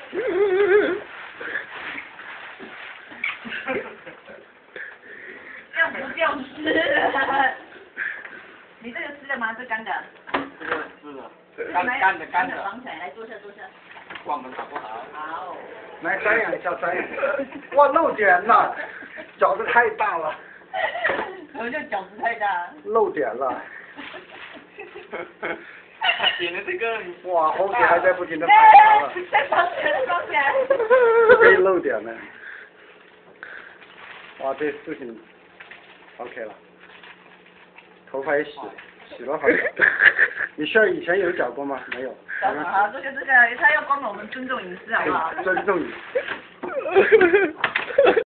这样不掉湿。你这个湿的吗？是干的？ 这个湿的，干的。 绑起来，来坐下。 关门好不好？ 好。 来瞻仰一下，哇，露点了，饺子太大了。 什么叫饺子太大？ 露点了。 他点的这个。 哇，红姐还在不停的拍他了。 再绑起来。 可以露点了。哇，这事情 OK 了。头发也洗了好久。你需要以前有剪过吗？没有。 好，这个，他要帮我们尊重隐私，好不好？ 尊重你。